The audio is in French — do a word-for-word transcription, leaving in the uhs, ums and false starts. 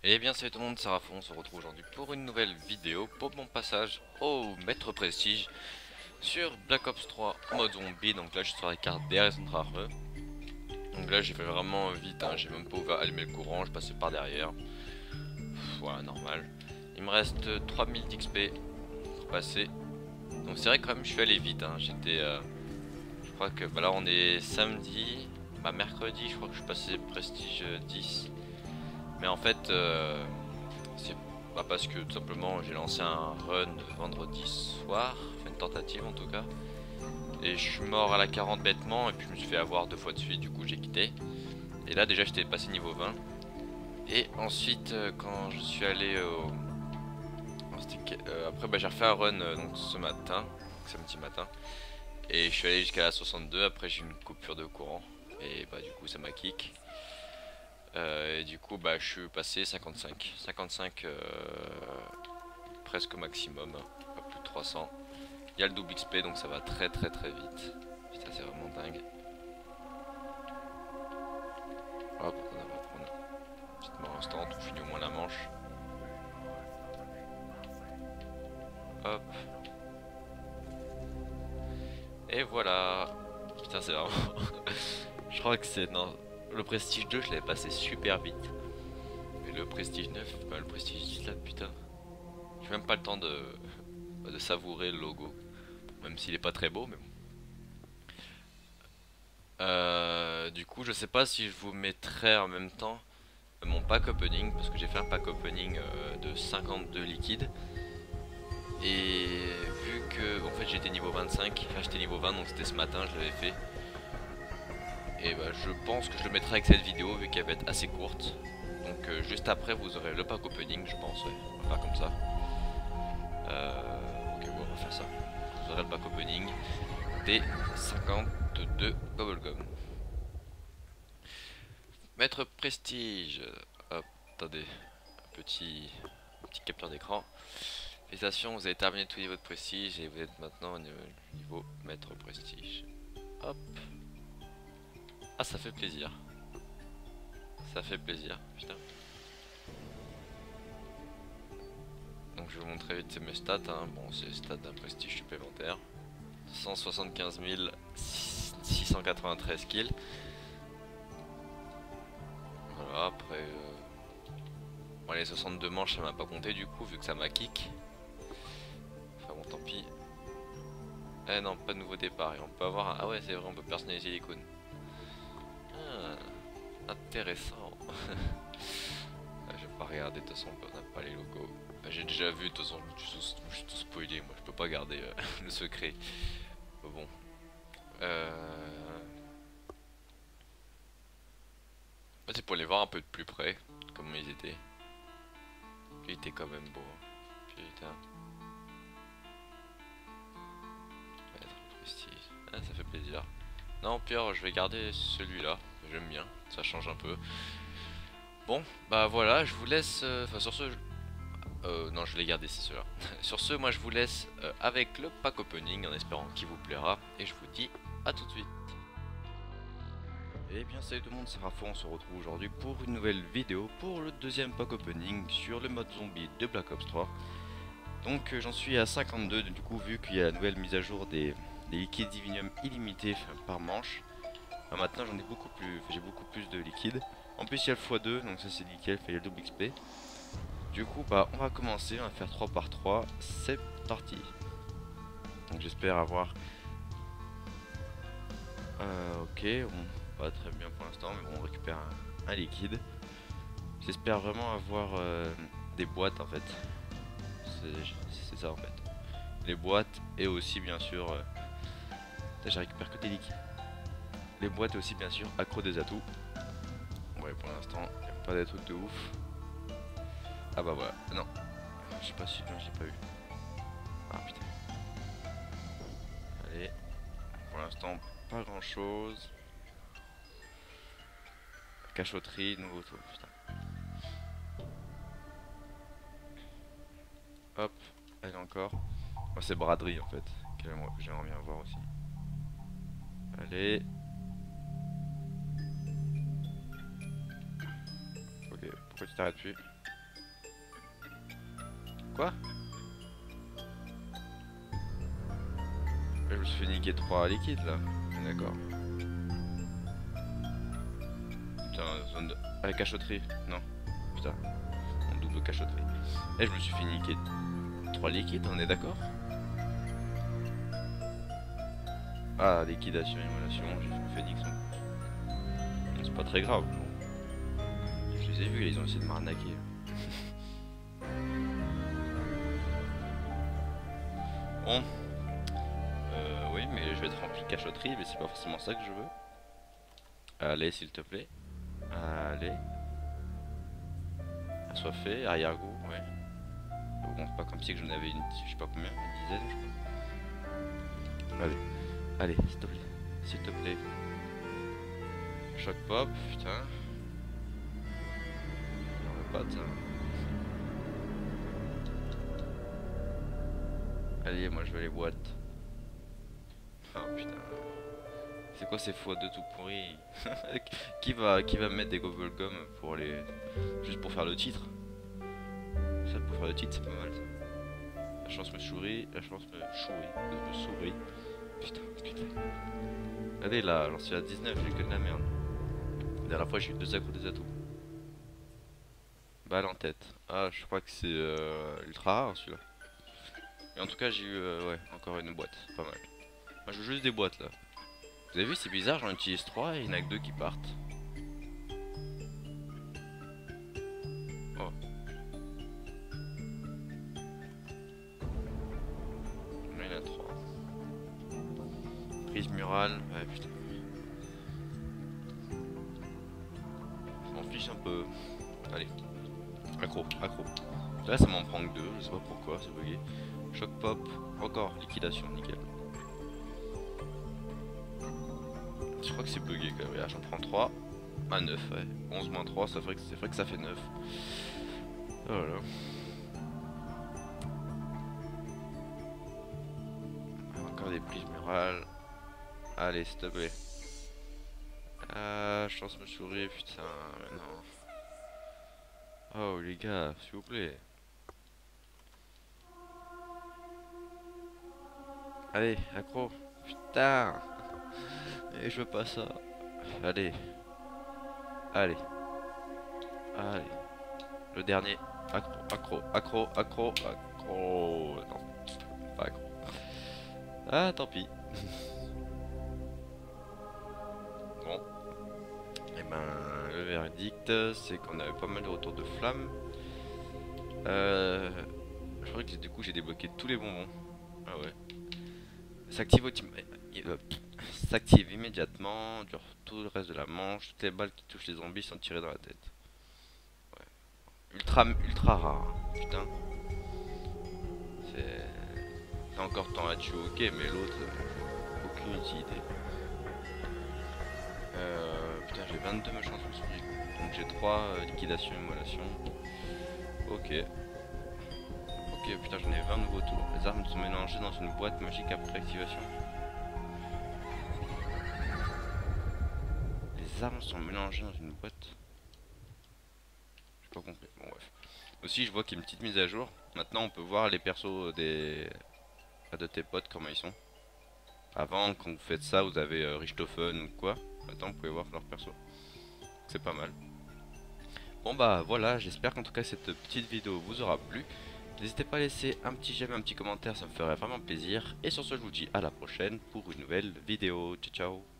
Eh bien salut tout le monde, c'est Rafon, on se retrouve aujourd'hui pour une nouvelle vidéo pour mon passage au Maître Prestige sur Black Ops trois mode zombie. Donc là je suis sur la carte des Centrare. Donc là j'ai fait vraiment vite, hein. J'ai même pas ouvert allumer le courant, je passais par derrière. Pff, voilà, normal. Il me reste trois mille d'X P pour passer. Donc c'est vrai que quand même je suis allé vite, hein. J'étais... Euh, je crois que bah là on est samedi, bah mercredi je crois que je suis passé Prestige dix. Mais en fait... Euh, C'est pas parce que tout simplement j'ai lancé un run vendredi soir, enfin une tentative en tout cas, et je suis mort à la quarante bêtement et puis je me suis fait avoir deux fois de suite, du coup j'ai quitté. Et là déjà j'étais passé niveau vingt. Et ensuite euh, quand je suis allé au... Euh, après bah, j'ai refait un run euh, donc ce matin, samedi matin, et je suis allé jusqu'à la soixante-deux, après j'ai eu une coupure de courant, et bah du coup ça m'a kick. Euh, et du coup bah je suis passé cinquante-cinq, cinquante-cinq euh, presque au maximum, pas plus de trois cents. Il y a le double X P donc ça va très très très vite. Putain c'est vraiment dingue. Hop, on va prendre une petite mort instant, on finit au moins la manche. Hop. Et voilà. Putain c'est vraiment... Je crois que c'est... Non, le Prestige deux je l'avais passé super vite. Mais le Prestige neuf, bah, le Prestige dix là putain. J'ai même pas le temps de, de savourer le logo. Même s'il est pas très beau mais bon. Euh, du coup, je sais pas si je vous mettrai en même temps mon pack opening, parce que j'ai fait un pack opening euh, de cinquante-deux liquides. Et vu que en fait j'étais niveau vingt-cinq, enfin j'étais niveau vingt donc c'était ce matin, je l'avais fait. Et bah je pense que je le mettrai avec cette vidéo vu qu'elle va être assez courte. Donc euh, juste après vous aurez le pack opening, je pense, ouais. On va faire comme ça. Euh, ok, bon, on va faire ça. Vous aurez le pack opening des cinquante-deux bubblegum. Maître Prestige. Hop, attendez. Un petit, un petit capteur d'écran. Félicitations, vous avez terminé tous les niveaux de prestige et vous êtes maintenant au niveau Maître Prestige. Hop. Ah, ça fait plaisir. Ça fait plaisir, putain. Donc je vais vous montrer vite mes stats, hein. Bon, c'est les stats d'un prestige supplémentaire. cent soixante-quinze mille six cent quatre-vingt-treize kills. Voilà, après... Euh... Bon, les soixante-deux manches, ça m'a pas compté du coup, vu que ça m'a kick. Enfin bon, tant pis. Eh non, pas de nouveau départ. Et on peut avoir un... Ah ouais, c'est vrai, on peut personnaliser l'icône. Ah, intéressant. Je vais pas regarder, de toute façon, on n'a pas les logos. J'ai déjà vu, de toute façon, je suis tout spoilé. Moi, je peux pas garder euh, le secret. Bon. Euh... C'est pour les voir un peu de plus près, comment ils étaient. Il était quand même beau. Putain. Prestige. Ah, ça fait plaisir. Non, pire, je vais garder celui-là. J'aime bien, ça change un peu. Bon, bah voilà, je vous laisse... euh, Enfin, sur ce... Euh, non, je vais les garder, c'est ceux-là. Sur ce, moi, je vous laisse euh, avec le pack opening, en espérant qu'il vous plaira. Et je vous dis à tout de suite. Et bien, salut tout le monde, c'est Rafo, on se retrouve aujourd'hui pour une nouvelle vidéo pour le deuxième pack opening sur le mode zombie de Black Ops trois. Donc, euh, j'en suis à cinquante-deux, du coup, vu qu'il y a la nouvelle mise à jour des, des liquides divinium illimités par manche. Enfin, maintenant, j'en ai beaucoup plus, j'ai beaucoup plus de liquide. En plus, il y a le fois deux, donc ça c'est nickel, il y a le double X P. Du coup, bah, on va commencer, on va faire trois par trois, c'est parti. Donc j'espère avoir... Euh, ok, bon, pas très bien pour l'instant, mais bon, on récupère un, un liquide. J'espère vraiment avoir euh, des boîtes en fait. C'est ça en fait. Les boîtes et aussi bien sûr... Euh... Je récupère que des liquides. Les boîtes et aussi bien sûr accro des atouts. Ouais, pour l'instant, il n'y a pas des trucs de ouf. Ah bah voilà, non. Je sais pas si... Non, j'ai pas eu. Ah putain. Allez. Pour l'instant, pas grand chose. Cachotterie, nouveau tour, putain. Hop, allez encore. Moi c'est braderie en fait, que j'aimerais bien voir aussi. Allez. Ok, pourquoi tu t'arrêtes plus? Quoi? Je me suis fait niquer trois liquides là. D'accord. Putain, zone de... Ah, la cachotterie. Non. Putain. En double cachotterie. Et je me suis fait niquer trois liquides, on est d'accord? Ah, liquidation, immolation, j'ai fait le phénix. C'est pas très grave. Je les ai vus, ils ont essayé de m'arnaquer. Bon. Euh, oui, mais je vais être rempli de cachotterie, mais c'est pas forcément ça que je veux. Allez, s'il te plaît. Allez. Assoiffé, arrière-goût, ouais. Bon, c'est pas comme si que j'en avais une, je sais pas combien, une dizaine, je crois. Allez, allez, s'il te plaît, s'il te plaît. Choc pop, putain. J'en veux pas de ça. Allez, moi je veux les boîtes. Oh putain. C'est quoi ces fois deux tout pourris? qui va qui va mettre des bubblegum pour les... juste pour faire le titre? Ça pour faire le titre c'est pas mal ça. La chance me sourit, la chance me sourit, me sourit. Putain, putain. Allez là, j'en suis à dix-neuf, j'ai que de la merde. La dernière fois j'ai eu deux accros des atouts. Balle en tête. Ah je crois que c'est euh, ultra rare celui-là. Et en tout cas j'ai eu euh, ouais, encore une boîte, pas mal. Moi je veux juste des boîtes là. Vous avez vu c'est bizarre, j'en utilise trois et il n'y en a que deux qui partent. Oh. Là il y en a trois. Prise murale, ouais putain. Je m'en fiche un peu. Allez. Accro, accro. Là ça m'en prend que deux, je sais pas pourquoi, c'est bugué. Choc pop, encore liquidation, nickel. Je crois que c'est bugué quand même, j'en prends trois. Ah neuf, ouais. onze moins trois, c'est vrai, vrai que ça fait neuf. Voilà. Encore des prises murales. Allez, s'il te plaît. Ah, chance me sourit, putain, mais non. Oh les gars, s'il vous plaît. Allez, accro. Putain. Et je veux pas ça. Allez. Allez. Allez. Le dernier. Accro, accro, accro, accro, accro. Non, pas accro. Ah, tant pis. Bon. Et ben, le verdict, c'est qu'on avait pas mal de retours de flammes. Euh, je crois que du coup j'ai débloqué tous les bonbons. Ah ouais. S'active S'active immédiatement, dure tout le reste de la manche. Toutes les balles qui touchent les zombies sont tirées dans la tête. Ouais. Ultra, ultra rare. Putain. C'est... T'as encore temps à tuer, ok, mais l'autre, euh, aucune utilité. Euh, putain, j'ai vingt-deux me chances de souris. Donc j'ai trois euh, liquidations, immolations. Ok. Ok, putain, j'en ai vingt nouveaux tours. Les armes sont mélangées dans une boîte magique après activation. Les armes sont mélangées dans une boîte. J'ai pas compris. Bon, bref. Aussi, je vois qu'il y a une petite mise à jour. Maintenant, on peut voir les persos des... de tes potes, comment ils sont. Avant, quand vous faites ça, vous avez euh, Richthofen ou quoi. Maintenant, vous pouvez voir leur perso. C'est pas mal. Bon bah voilà, j'espère qu'en tout cas cette petite vidéo vous aura plu. N'hésitez pas à laisser un petit j'aime, un petit commentaire, ça me ferait vraiment plaisir. Et sur ce, je vous dis à la prochaine pour une nouvelle vidéo. Ciao ciao.